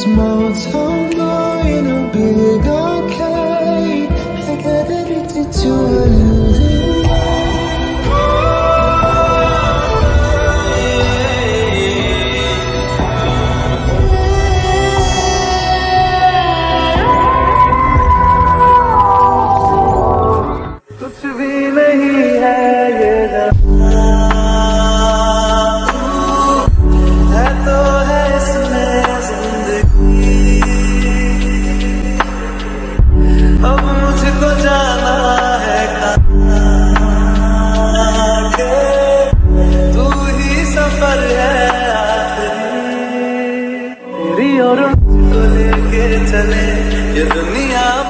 small town boy in a big arcade. I got addicted to a losing कुछ भी नहीं है ये है तो है इसमें जिंदगी। अब मुझको जाना है कहाँ के तू ही सफर है आखिरी तेरी और मुझको लेके चले ये दुनिया।